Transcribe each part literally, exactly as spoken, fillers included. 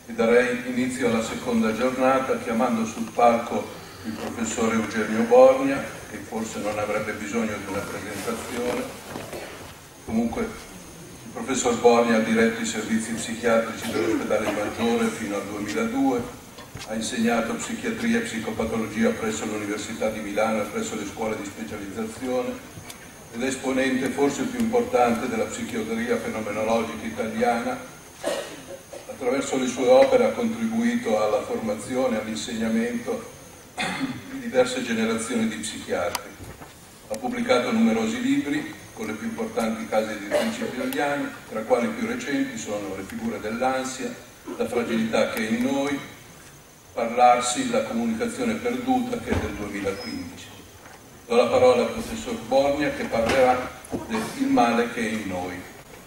e darei inizio alla seconda giornata chiamando sul palco il professore Eugenio Borgna, che forse non avrebbe bisogno di una presentazione. Comunque il professor Borgna ha diretto i servizi psichiatrici dell'ospedale Maggiore fino al duemiladue, ha insegnato psichiatria e psicopatologia presso l'Università di Milano e presso le scuole di specializzazione ed è esponente forse più importante della psichiatria fenomenologica italiana. Attraverso le sue opere ha contribuito alla formazione e all'insegnamento di diverse generazioni di psichiatri. Ha pubblicato numerosi libri con le più importanti case editrici italiane, tra quali i più recenti sono Le figure dell'ansia, La fragilità che è in noi, Parlarsi, la comunicazione perduta, che è del duemilaquindici. Do la parola al professor Borgna che parlerà del Il male che è in noi.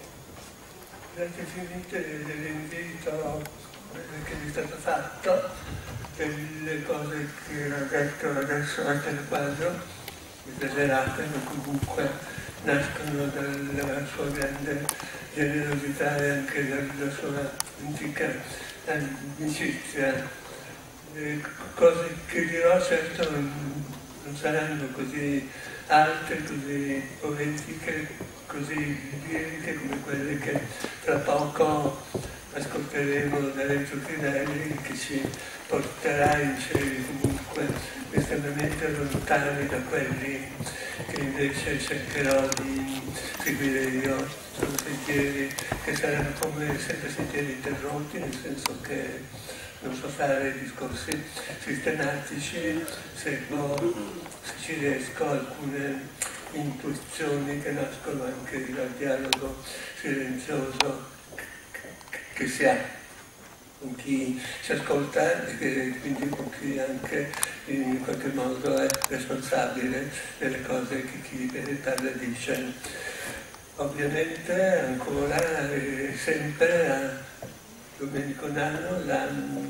Grazie infinite dell'invito che mi è stato fatto, delle cose che ho detto adesso a telequadro, esagerate, ma comunque nascono dalla sua grande generosità e anche dalla sua antica amicizia. Le cose che dirò certo non saranno così alte, così poetiche, così liriche come quelle che tra poco ascolteremo da Renzo Crinelli, che ci porterà in cieli comunque estremamente lontani da quelli che invece cercherò di seguire io. Sono sentieri che saranno come sempre sentieri interrotti, nel senso che non so fare discorsi sistematici, seguo, se ci riesco, alcune intuizioni che nascono anche dal dialogo silenzioso che si ha con chi si ascolta e quindi con chi anche in qualche modo è responsabile delle cose che chi parla dice. Ovviamente ancora e sempre a Domenico Nano la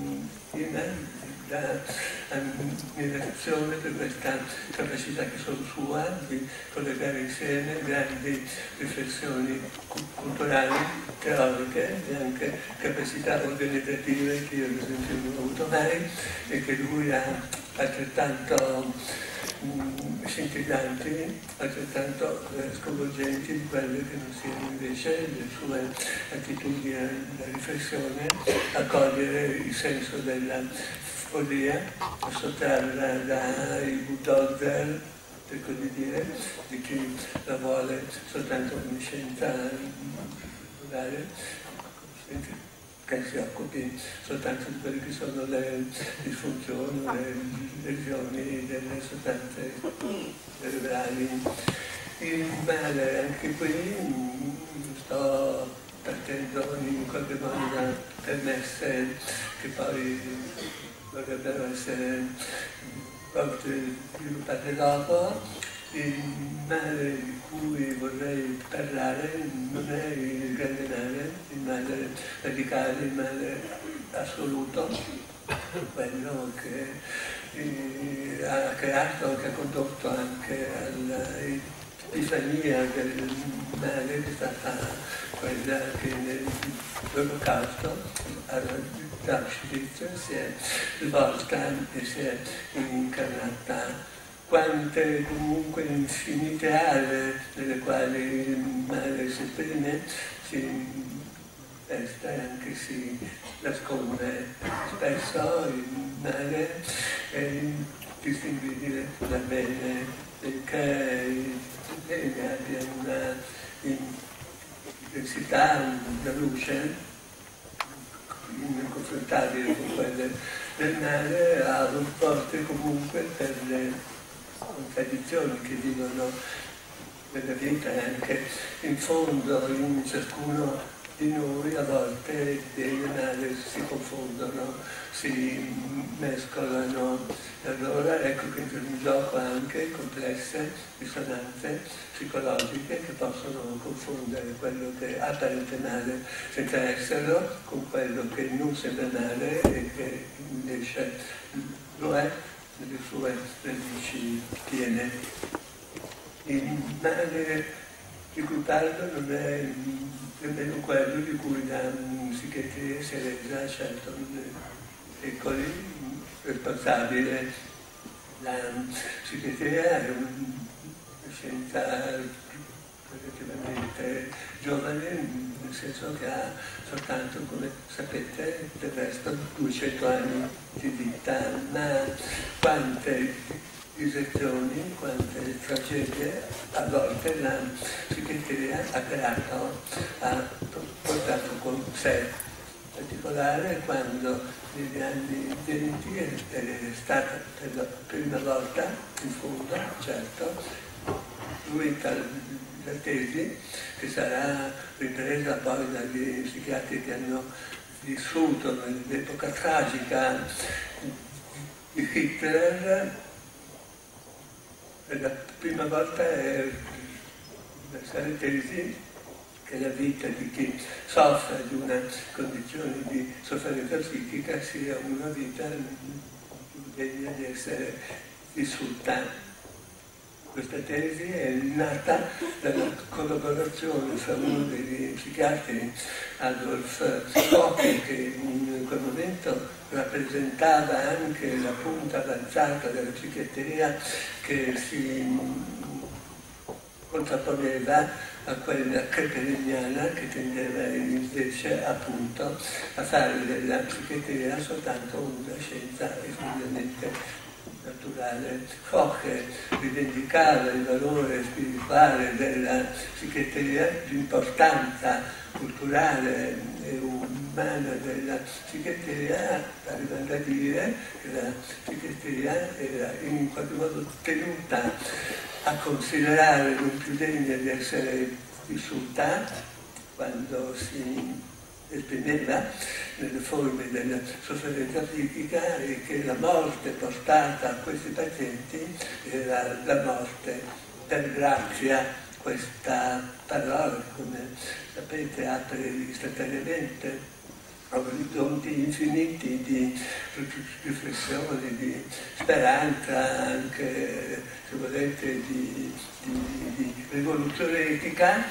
l'ammirazione per questa capacità che sono sua di collegare insieme grandi riflessioni culturali, teoriche e anche capacità organizzative che io ad esempio non ho avuto mai e che lui ha altrettanto mh, scintillanti, altrettanto eh, sconvolgenti di quelle che non siano invece le sue attitudini alla riflessione, a cogliere il senso della follia, a sottrarla dai bulldozer, per così dire, di chi la vuole soltanto come scienza naturale, che si occupi soltanto di quelle che sono le disfunzioni, le lesioni delle sostanze cerebrali. Il male anche qui sto partendo in qualche modo da premesse che poi dovrebbero essere sviluppate dopo. Il male di cui vorrei parlare non è il grande male, il male radicale, il male assoluto, quello che eh, ha creato, che ha condotto anche all'epifania del male, che è stata quella che nell'Olocausto, Auschwitz, si è svolta e si è incarnata. Quante comunque infinite aree nelle quali il male si esprime, si resta e anche si nasconde. Spesso il male è distinguibile dal bene, perché il bene abbia una intensità, una luce inconfrontabile con quelle del male, ha un forte comunque per le contraddizioni che vivono nella vita e anche in fondo in ciascuno di noi. A volte bene e male si confondono, si mescolano, e allora ecco che entrano in gioco anche complesse risonanze psicologiche che possono confondere quello che apparente male senza esserlo con quello che non sembra male e che invece lo è nelle sue radici piene. Il male di cui parlo non è nemmeno quello di cui la psichiatria si è resa, certo, nei secoli responsabile. La psichiatria è una scienza relativamente giovane, nel senso che ha soltanto, come sapete, del resto duecento anni di vita, ma quante diserzioni, quante tragedie a volte la psichiatria ha creato, ha portato con sé, in particolare quando negli anni venti è stata per la prima volta, in fondo, certo, fruita la tesi, che sarà ripresa poi dagli psichiatri che hanno vissuto nell'epoca tragica di Hitler. Per la prima volta è la tesi che la vita di chi soffre di una condizione di sofferenza psichica sia una vita degna di essere vissuta. Questa tesi è nata dalla collaborazione fra uno degli psichiatri, Adolf Koch, che in quel momento rappresentava anche la punta avanzata della psichiatria che si contrapponeva a quella kepleriana che tendeva invece appunto a fare della psichiatria soltanto una scienza esclusivamente naturale. Koch rivendicava il valore spirituale della psichiatria, l'importanza culturale e umana della psichiatria, arrivando a dire che la psichiatria era in qualche modo tenuta a considerare non più degna di essere vissuta quando si esprimeva nelle forme della sofferenza psichica, e che la morte portata a questi pazienti era la morte per grazia. Questa parola, come sapete, apre istantaneamente orizzonti infiniti di riflessione, di speranza, anche se volete di, di, di rivoluzione etica,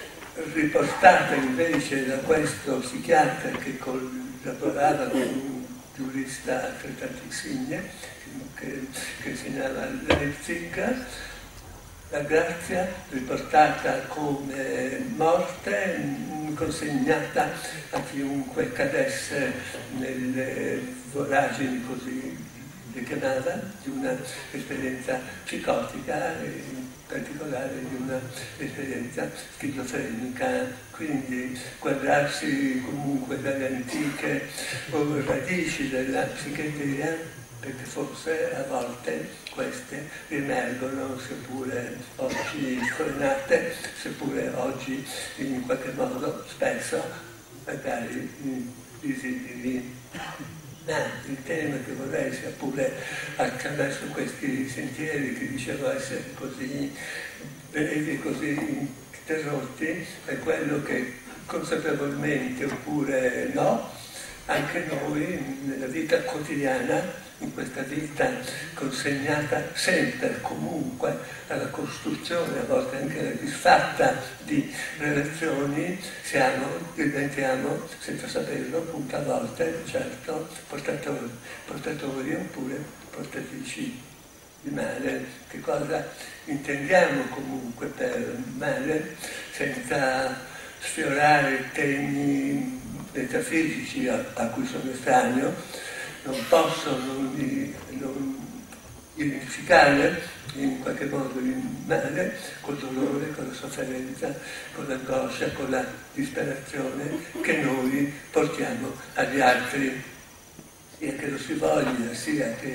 riportata invece da questo psichiatra che collaborava con un giurista altrettanto insigne, che, che insegnava a Leipzig. La grazia riportata come morte, consegnata a chiunque cadesse nelle voragini, così le chiamava, di una esperienza psicotica, in particolare di una esperienza schizofrenica. Quindi guardarsi comunque dalle antiche radici della psichiatria, perché forse a volte queste riemergono, seppure oggi scoronate, seppure oggi in qualche modo spesso magari visibili. Ma il tema che vorrei, sia pure attraverso questi sentieri che dicevo essere così brevi, così interrotti, è quello che consapevolmente oppure no, anche noi nella vita quotidiana, in questa vita consegnata sempre, comunque, alla costruzione, a volte anche disfatta di relazioni, siamo, diventiamo, senza saperlo, appunto a volte, certo, portatori, portatori oppure portatrici di male. Che cosa intendiamo comunque per male, senza sfiorare temi metafisici a, a cui sono estraneo? Non posso non, non identificare in qualche modo il male col dolore, con la sofferenza, con l'angoscia, con la disperazione che noi portiamo agli altri, sia che lo si voglia, sia che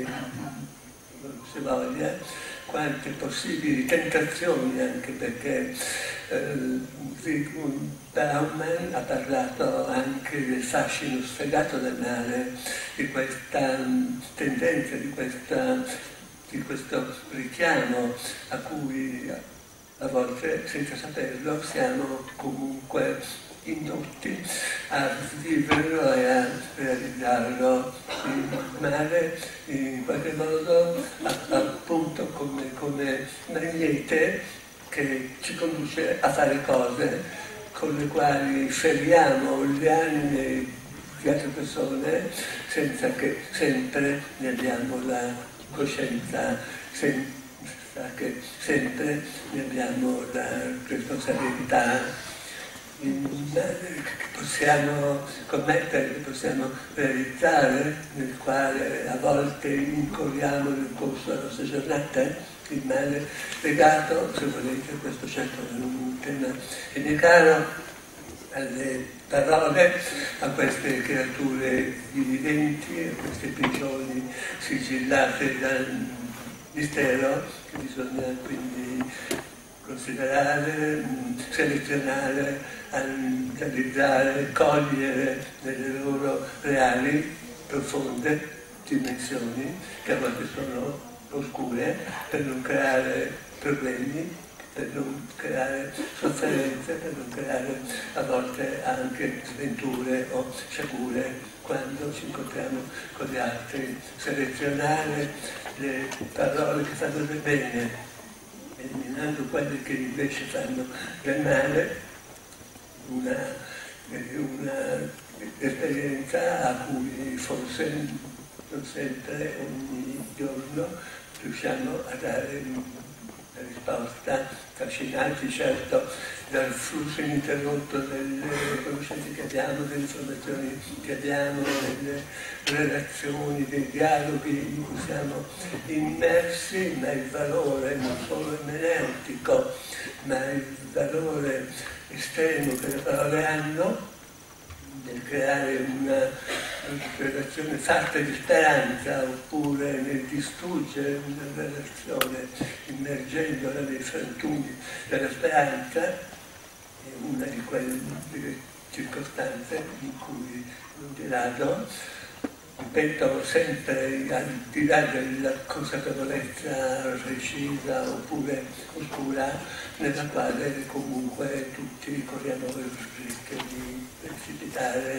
non si voglia, quante possibili tentazioni, anche perché eh, Zygmunt Bauman ha parlato anche del fascino sfegato del male, di questa tendenza, di, questa, di questo richiamo a cui a volte, senza saperlo, siamo comunque indotti a viverlo e a realizzarlo. Il male in qualche modo appunto come, come magnete che ci conduce a fare cose con le quali feriamo le anime di altre persone senza che sempre ne abbiamo la coscienza, senza che sempre ne abbiamo la responsabilità che possiamo commettere, che possiamo realizzare, nel quale a volte incorriamo nel corso della nostra giornata, il male legato, se volete, questo certo è un tema che mi è caro, alle parole, a queste creature viventi, a queste prigioni sigillate dal mistero, che bisogna quindi considerare, selezionare, analizzare, cogliere nelle loro reali, profonde dimensioni, che a volte sono oscure, per non creare problemi, per non creare sofferenze, per non creare a volte anche sventure o sciagure quando ci incontriamo con gli altri. Selezionare le parole che fanno del bene, eliminando quelle che invece fanno del male, una, una esperienza a cui forse non sempre, ogni giorno, riusciamo a dare una risposta, affascinati certo dal flusso ininterrotto delle conoscenze che abbiamo, delle informazioni che abbiamo, delle relazioni, dei dialoghi in cui siamo immersi, ma il valore non solo ermeneutico, ma il valore estremo che le parole hanno nel creare una relazione fatta di speranza, oppure nel distruggere una relazione immergendola nei frantumi della speranza, è una di quelle circostanze in cui non di rado, ripeto sempre, al di là della consapevolezza precisa oppure oscura, nella quale comunque tutti corriamo il rischio di precipitare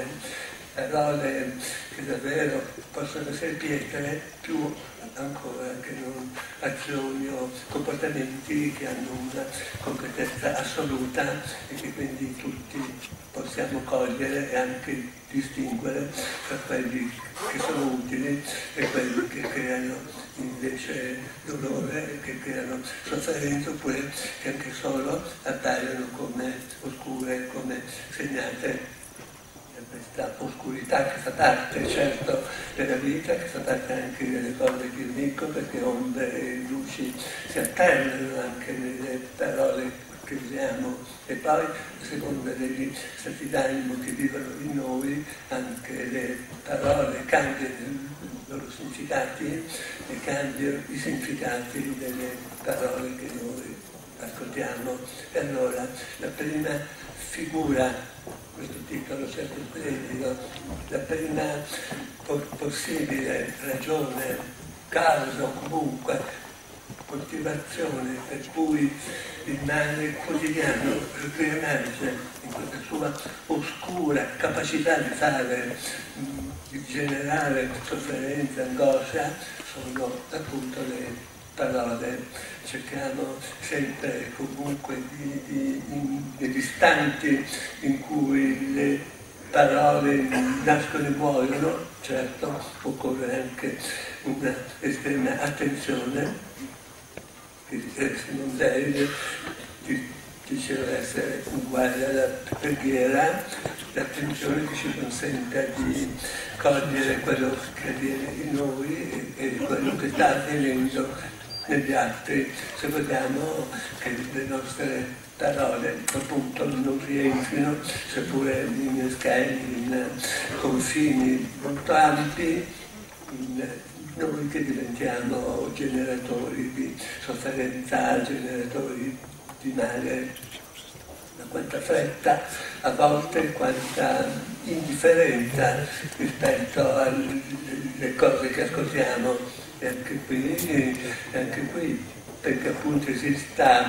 parole che davvero possono essere pietre, più ancora che non azioni o comportamenti che hanno una concretezza assoluta e che quindi tutti possiamo cogliere e anche distinguere tra quelli che sono utili e quelli che creano invece dolore, che creano sofferenza, oppure che anche solo appaiono come oscure, come segnate da questa oscurità che fa parte certo della vita, che fa parte anche delle cose che io dico, perché ombre e luci si alternano anche nelle parole che usiamo, e poi a seconda degli stati d'animo che vivono in noi anche le parole cambiano i loro significati e cambiano i significati delle parole che noi ascoltiamo. E allora la prima figura, questo titolo certo splendido, la prima po- possibile ragione, causa o comunque motivazione per cui il male quotidiano riemerge in questa sua oscura capacità di fare, di generare sofferenza, angoscia, sono appunto le parole. Cerchiamo sempre e comunque di, di, in, negli istanti in cui le parole nascono e muoiono, certo occorre anche una estrema attenzione, che se non deve diceva essere uguale alla preghiera, l'attenzione che ci consenta di cogliere quello che avviene in noi e, e quello che sta avvenendo negli altri, se vogliamo che le nostre parole appunto non rientrino, seppure in schemi, in confini molto ampi, in noi che diventiamo generatori di sofferenza, generatori di male, ma quanta fretta, a volte quanta indifferenza rispetto alle cose che ascoltiamo. E anche qui, anche qui, perché appunto esista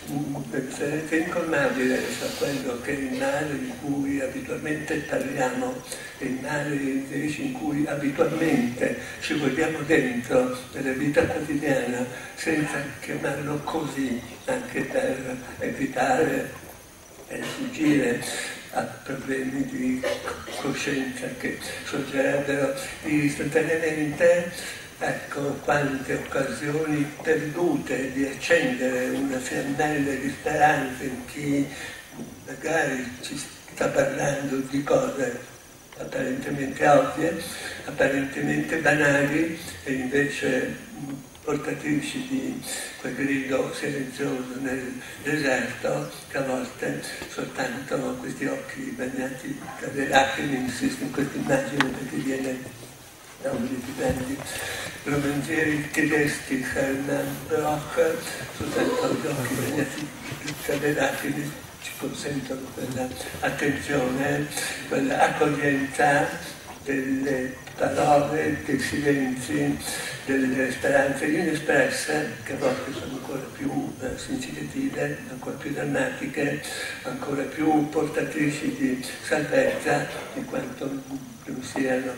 differenza incolmabile tra quello che è il male di cui abitualmente parliamo e il male invece in cui abitualmente ci guardiamo dentro nella vita quotidiana senza chiamarlo così, anche per evitare e fuggire a problemi di coscienza che sorgerebbero istantaneamente. Ecco quante occasioni perdute di accendere una fiammella di speranza in chi magari ci sta parlando di cose apparentemente ovvie, apparentemente banali e invece portatrici di quel grido silenzioso nel deserto che a volte soltanto questi occhi bagnati dalle lacrime, insisto in questa immagine perché viene da uno dei più grandi romanzieri tedeschi, Hermann Broch, soltanto gli occhi bagnati dalle lacrime ci consentono quella attenzione, quella accoglienza delle parole, dei silenzi, delle speranze inespresse che a volte sono ancora più eh, significative, ancora più drammatiche, ancora più portatrici di salvezza di quanto non siano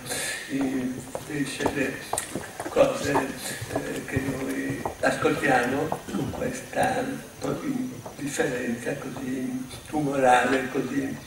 invece le cose eh, che noi ascoltiamo con questa differenza così tumorale, così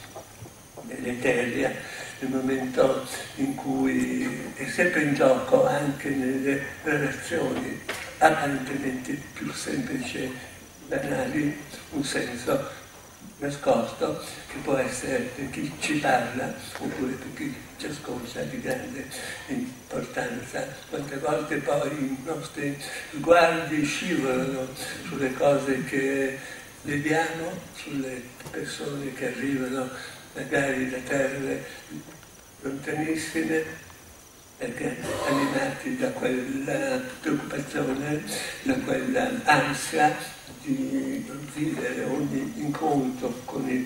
deleteria, nel momento in cui è sempre in gioco anche nelle relazioni apparentemente più semplici e banali un senso nascosto che può essere per chi ci parla oppure per chi ci ascolta di grande importanza. Quante volte poi i nostri sguardi scivolano sulle cose che vediamo, sulle persone che arrivano magari da terre lontanissime, perché animati da quella preoccupazione, da quella ansia di vivere ogni incontro con il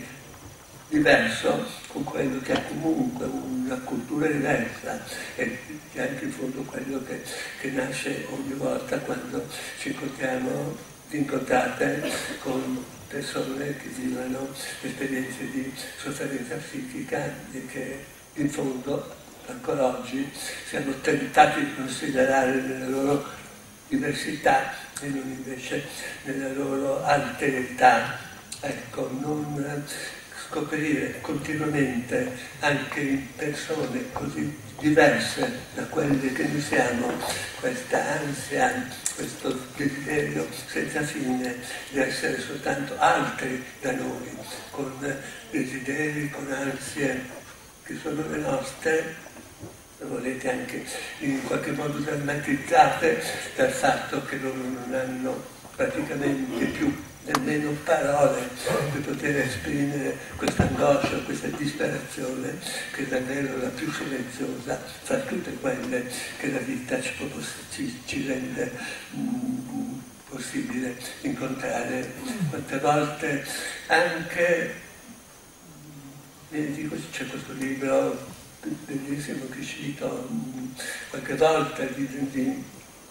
diverso, con quello che ha comunque una cultura diversa e che è anche in fondo quello che, che nasce ogni volta quando ci incontriamo, incontrate con persone che vivono esperienze di sofferenza psichica e che in fondo ancora oggi siamo tentati di considerare nella loro diversità e non invece nella loro alterità. Ecco, non scoprire continuamente anche in persone così diverse da quelle che noi siamo questa ansia, questo desiderio senza fine di essere soltanto altri da noi, con desideri, con ansie che sono le nostre, se volete anche in qualche modo drammatizzate dal fatto che loro non hanno praticamente più nemmeno parole per poter esprimere questa angoscia, questa disperazione che è davvero la più silenziosa fra tutte quelle che la vita ci, ci, ci rende mm, possibile incontrare. Quante volte anche, vi dico, c'è questo libro bellissimo che cito qualche volta di, di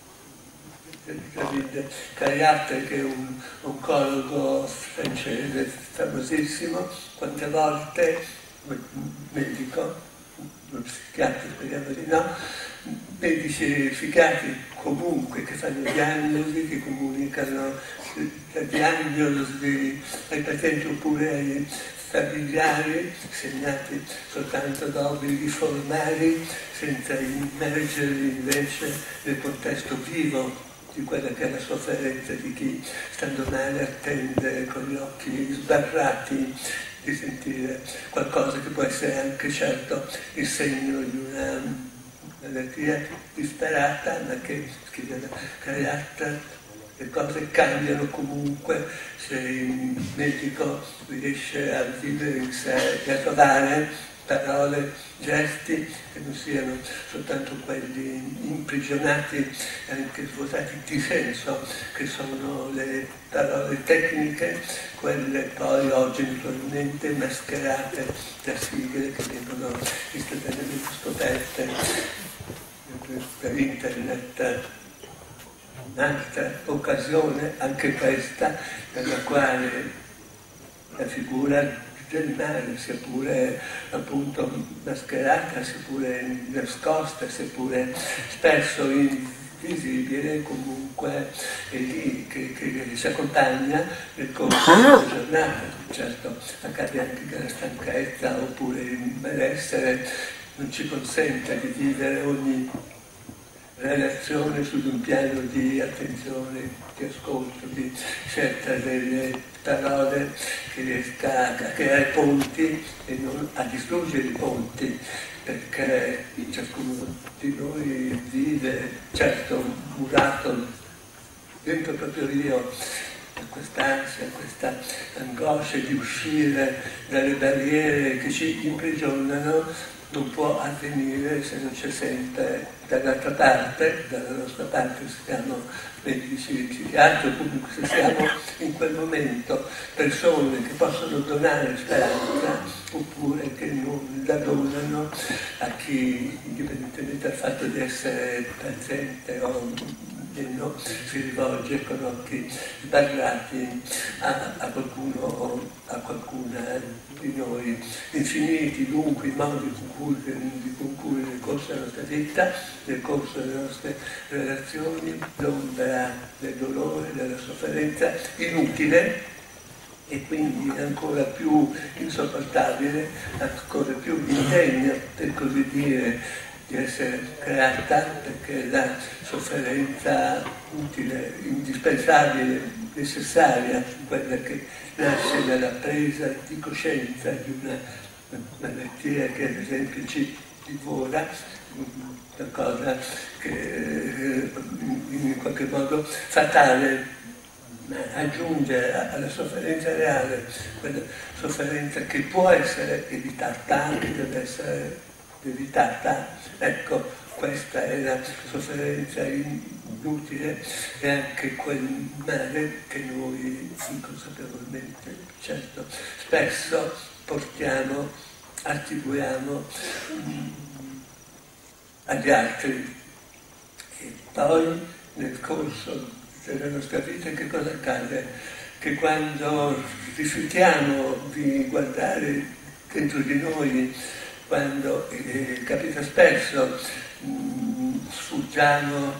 David Cariatte, che è un oncologo francese famosissimo, quante volte, medico, non psichiatra, speriamo di no, medici psichiatri comunque che fanno diagnosi, che comunicano la diagnosi ai pazienti oppure ai familiari, segnati soltanto da obblighi formali, senza immergerli invece nel contesto vivo di quella che è la sofferenza di chi, stando male, attende con gli occhi sbarrati di sentire qualcosa che può essere anche certo il segno di una malattia disperata, ma che, scrive la Cariatta, le cose cambiano comunque se il medico riesce a vivere in sé e a trovare parole, gesti che non siano soltanto quelli imprigionati e anche svuotati di senso, che sono le parole tecniche, quelle poi oggi naturalmente mascherate da sigle che vengono istantaneamente scoperte per internet. un'altra occasione, anche questa, nella quale la figura del male, sia pure appunto mascherata, sia pure nascosta, sia pure spesso invisibile, comunque è lì che, che, che si accompagna nel corso della giornata. Certo, accade anche che la stanchezza oppure il malessere non ci consente di vivere ogni relazione su un piano di attenzione, di ascolto, di scelta delle parole, che riesca a creare ponti e non a distruggere i ponti, perché ciascuno di noi vive, certo, murato dentro proprio io, quest'ansia, questa angoscia di uscire dalle barriere che ci imprigionano. Non può avvenire se non c'è sempre dall'altra parte, dalla nostra parte, se siamo medici, psichiatri, o comunque se siamo in quel momento persone che possono donare speranza oppure che non la donano a chi, indipendentemente dal fatto di essere paziente o meno, si rivolge con occhi sbarrati a, a qualcuno o a qualcuna di noi. Infiniti dunque i modi con cui, con cui nel corso della nostra vita, nel corso delle nostre relazioni, l'ombra del dolore, della sofferenza inutile e quindi ancora più insopportabile, ancora più indegna, per così dire, di essere creata, perché la sofferenza utile, indispensabile, necessaria, quella che nasce dalla presa di coscienza di una malattia che ad esempio ci divora, una cosa che in qualche modo fatale, aggiunge alla sofferenza reale quella sofferenza che può essere evitata, che deve essere evitata. Ecco, questa è la sofferenza inutile e anche quel male che noi inconsapevolmente, certo, spesso portiamo, attribuiamo mm, agli altri. E poi nel corso della nostra vita che cosa accade? Che quando rifiutiamo di guardare dentro di noi, quando eh, capita spesso, mh, sfuggiamo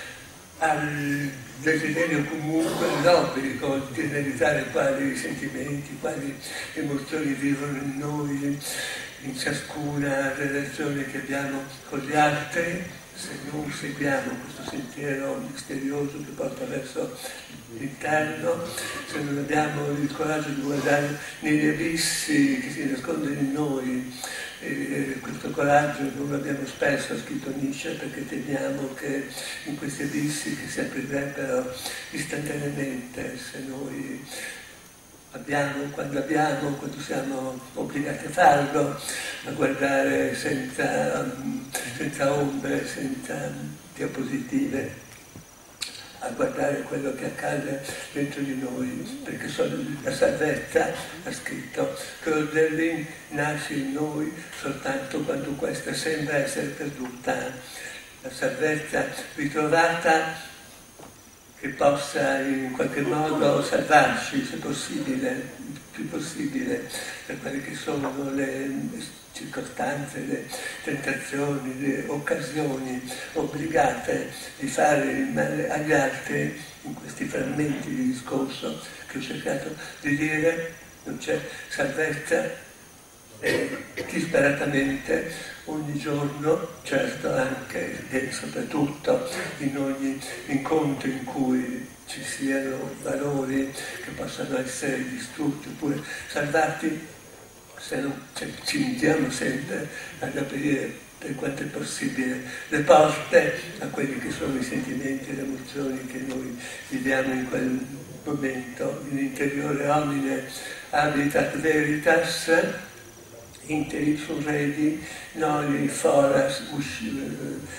al desiderio comunque, all'obbligo di analizzare quali sentimenti, quali emozioni vivono in noi, in ciascuna relazione che abbiamo con gli altri. Se non seguiamo questo sentiero misterioso che porta verso l'interno, se non abbiamo il coraggio di guardare negli abissi che si nascondono in noi, e questo coraggio non lo abbiamo spesso, scritto Nietzsche, perché temiamo che in questi abissi che si aprirebbero istantaneamente se noi abbiamo, quando abbiamo, quando siamo obbligati a farlo, a guardare senza, senza ombre, senza diapositive, a guardare quello che accade dentro di noi, perché la salvezza, ha scritto, che Hölderlin nasce in noi soltanto quando questa sembra essere perduta. La salvezza ritrovata che possa in qualche modo salvarci, se possibile, il più possibile, per quelle che sono le circostanze, le tentazioni, le occasioni obbligate di fare il male agli altri. In questi frammenti di discorso che ho cercato di dire non c'è salvezza e disperatamente ogni giorno, certo anche e soprattutto in ogni incontro in cui ci siano valori che possano essere distrutti oppure salvati, se non cioè, ci invitiamo sempre ad aprire per quanto è possibile le porte a quelli che sono i sentimenti e le emozioni che noi viviamo in quel momento. In interiore homine habitat veritas, interi surredi noli foras, uscire,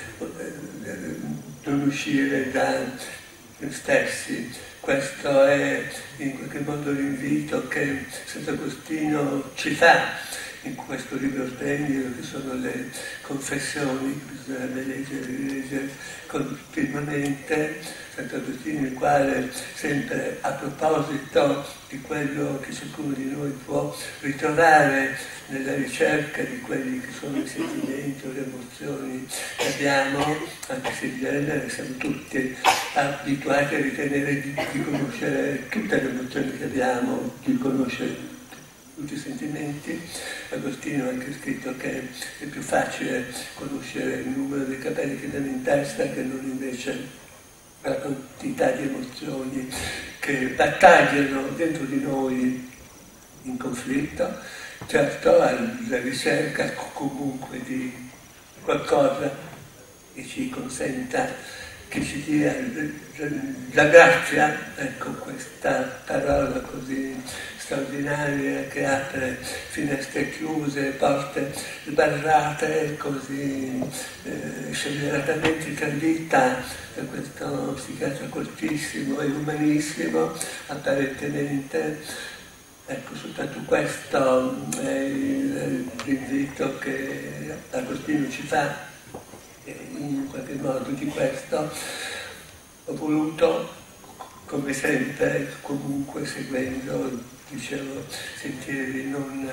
non uscire da noi stessi. Questo è in qualche modo l'invito che Sant'Agostino ci fa in questo libro splendido che sono le confessioni, che bisognerebbe leggere e rileggere continuamente, Sant'Agostino, il quale sempre a proposito di quello che ciascuno di noi può ritrovare nella ricerca di quelli che sono i sentimenti o le emozioni che abbiamo, anche se in genere siamo tutti abituati a ritenere di, di conoscere tutte le emozioni che abbiamo, di conoscere tutti i sentimenti. Agostino ha anche scritto che è più facile conoscere il numero dei capelli che abbiamo in testa che non invece la quantità di emozioni che battagliano dentro di noi in conflitto. Certo, alla ricerca comunque di qualcosa che ci consenta, che ci dia la grazia, ecco questa parola così straordinaria che apre finestre chiuse, porte sbarrate, così eh, scelleratamente tradita da questo psichiatra coltissimo e umanissimo, apparentemente. Ecco, soltanto questo è l'invito che Agostino ci fa, e in qualche modo di questo ho voluto, come sempre, comunque seguendo, dicevo, sentieri non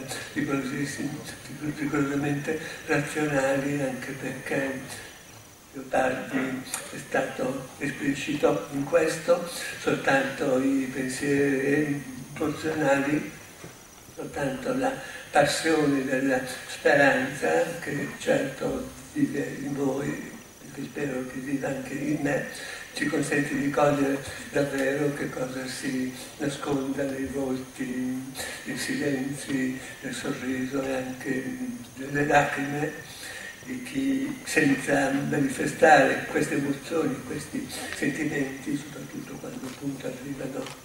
rigorosamente razionali, anche perché Leopardi è stato esplicito in questo, soltanto i pensieri emozionali, soltanto la passione della speranza che certo vive in voi e che spero che viva anche in me, ci consente di cogliere davvero che cosa si nasconda nei volti, nei silenzi, nel sorriso e anche nelle lacrime di chi, senza manifestare queste emozioni, questi sentimenti, soprattutto quando appunto arrivano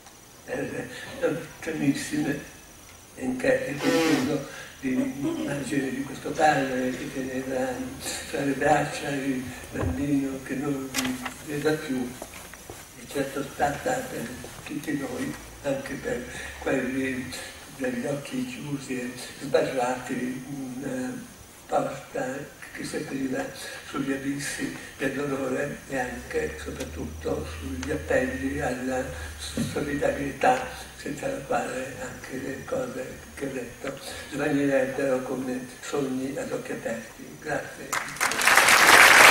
lontanissime, in che è qualcuno l'immagine di questo padre che teneva tra le braccia il bambino che non vedeva più, è certo stata per tutti noi, anche per quelli dagli occhi chiusi e sbarrati, una porta che si apriva sugli abissi del dolore e anche e soprattutto sugli appelli alla solidarietà, senza la quale anche le cose che ho detto svanirebbero come sogni ad occhi aperti. Grazie.